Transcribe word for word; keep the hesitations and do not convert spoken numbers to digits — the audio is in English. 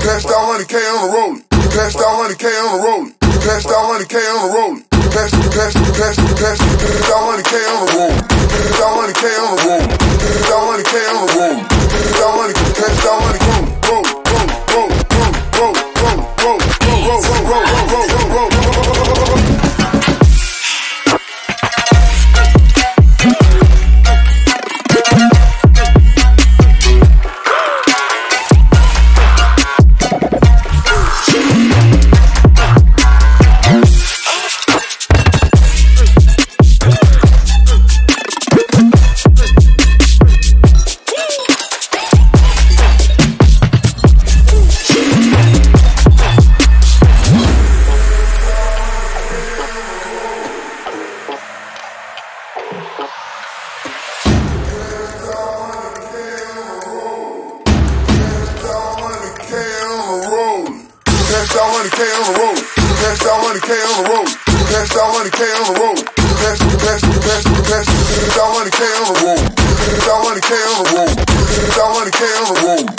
Passed out one hundred K on the road. Passed out one hundred K on the road. Passed out one hundred K on the road. Passed, passed, passed, passed, passed out one hundred K on the road. Passed out one hundred K on the road. Passed out one hundred K on the road. Passed out one hundred K, passed out one hundred K. Roll, roll, roll, roll, roll, roll, roll, roll, roll, roll, roll, roll, roll, roll. Passed out one hundred K on the road. Passed out one hundred K on the road. Passed out one hundred K on the road. Passed, passed, passed, passed, passed out one hundred K on the road. Passed out one hundred K on the road. Passed out one hundred K on the road.